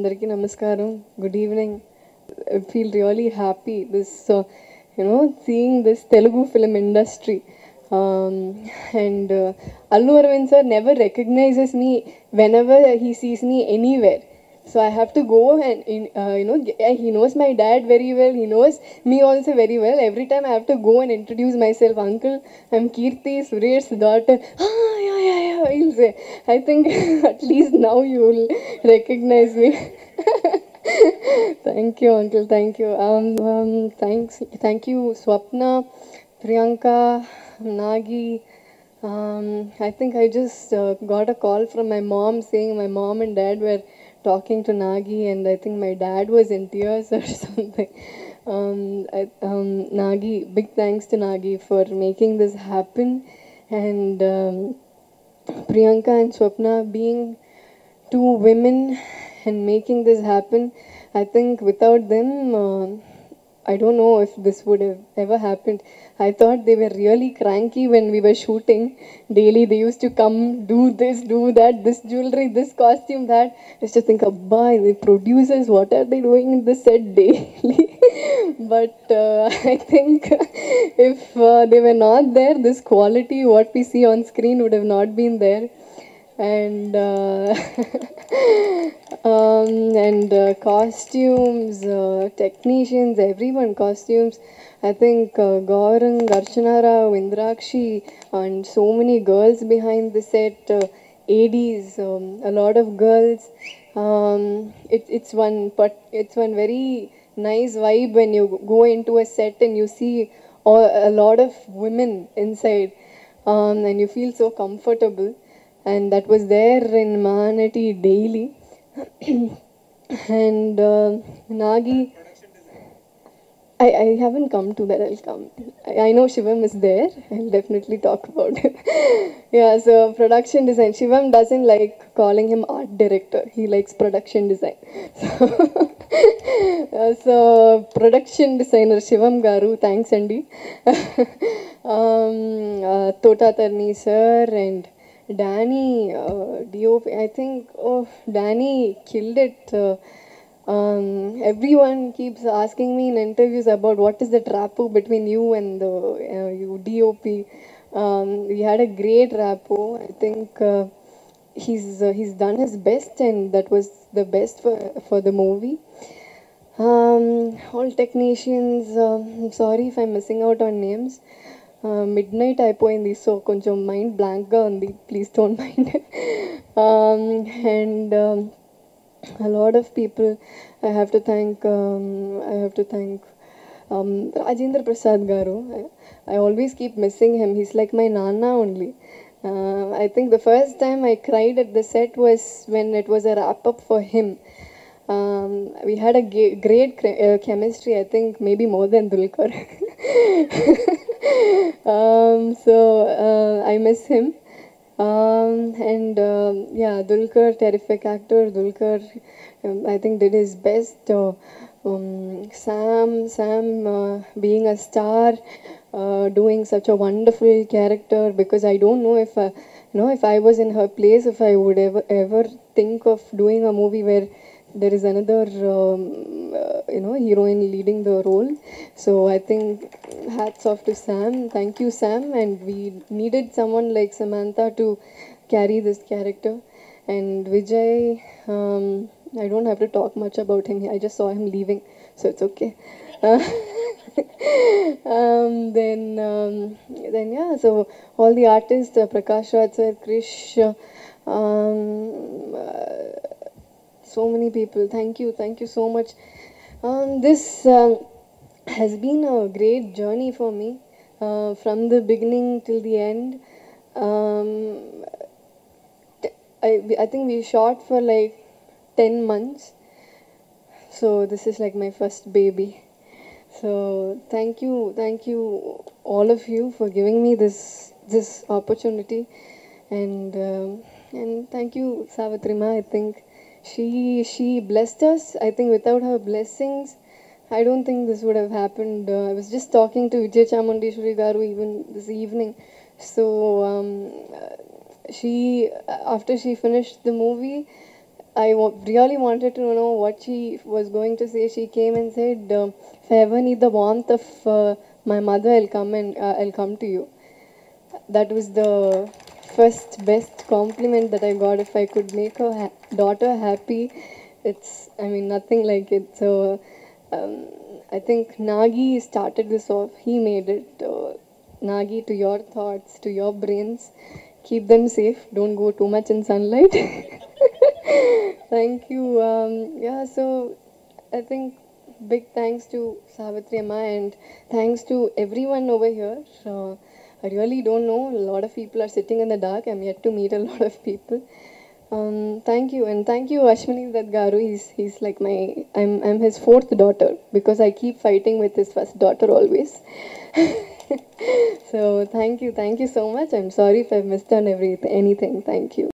Andariki Namaskaram. Good evening. I feel really happy seeing this Telugu film industry. Um, and Allu Arvind sir never recognizes me whenever he sees me anywhere. So I have to go and he knows my dad very well. He knows me also very well. Every time I have to go and introduce myself, Uncle, I'm Kirti, Suresh's daughter. Ah, yeah, yeah, yeah. He'll say, I think at least now you will recognize me. Thank you, Uncle. Thank you. Thank you, Swapna, Priyanka, Nagi. I think I just got a call from my mom saying my mom and dad were talking to Nagi, and I think my dad was in tears or something. Nagi, big thanks to Nagi for making this happen, and Priyanka and Swapna being two women and making this happen. I think without them, I don't know if this would have ever happened. I thought they were really cranky when we were shooting. Daily they used to come, do this, do that, this jewelry, this costume, that. I used to think, Abba, the producers, what are they doing in the set daily? But I think if they were not there, this quality, what we see on screen, would have not been there. And costumes, technicians, everyone, costumes. I think Gaurang, Archana Rao, Indrakshi, and so many girls behind the set, ADs, a lot of girls. It's one very nice vibe when you go into a set and you see a lot of women inside, and you feel so comfortable. And that was there in Mahanati daily. And Nagi, I haven't come to that. I'll come. I know Shivam is there. I'll definitely talk about it. Yeah, so production design. Shivam doesn't like calling him art director. He likes production design. So, so production designer Shivam Garu, thanks Andy. Tota Tarni sir and Danny, DOP, I think, oh, Danny killed it. Everyone keeps asking me in interviews about what is the rapport between you and the you DOP. We had a great rapport. I think he's done his best, and that was the best for the movie. All technicians, I'm sorry if I'm missing out on names. Midnight అయిపోయింది so కొంచెం mind బ్లాంక్గా ఉంది please don't mind and a lot of people I have to thank Rajendra Prasad garu. I always keep missing him. He's like my nana only. I think the first time I cried at the set was when it was a wrap up for him. We had a great chemistry, I think maybe more than Dulquer. I miss him. Yeah, Dulquer, terrific actor. Dulquer, I think did his best. Sam being a star, doing such a wonderful character. Because I don't know if if I was in her place, if I would ever think of doing a movie where there is another heroine leading the role. So I think hats off to Sam. Thank you, Sam. And we needed someone like Samantha to carry this character. And Vijay, I don't have to talk much about him. I just saw him leaving, so it's okay. Then yeah, so all the artists, Prakash Raj sir, Krish, so many people. Thank you so much. This has been a great journey for me, from the beginning till the end. Um, I think we shot for like 10 months. So this is like my first baby. So thank you all of you for giving me this opportunity, and thank you Savitrima. I think she blessed us. I think without her blessings, I don't think this would have happened. I was just talking to Vijay Chamundeshwari Garu even this evening. So she after she finished the movie, really wanted to know what she was going to say. She came and said, "If I ever need the warmth of my mother, I'll come to you." That was the first best compliment that I got. If I could make her daughter happy, I mean, nothing like it. So I think Nagi started this off. He made it. Nagi, to your thoughts, to your brains, keep them safe. Don't go too much in sunlight. Thank you. Yeah, so I think big thanks to Savitri Amma and thanks to everyone over here. I really don't know. A lot of people are sitting in the dark. I'm yet to meet a lot of people. Thank you, and thank you, Ashwini Dutt Garu. He's like I'm his fourth daughter because I keep fighting with his first daughter always. So thank you so much. I'm sorry if I've missed on anything. Thank you.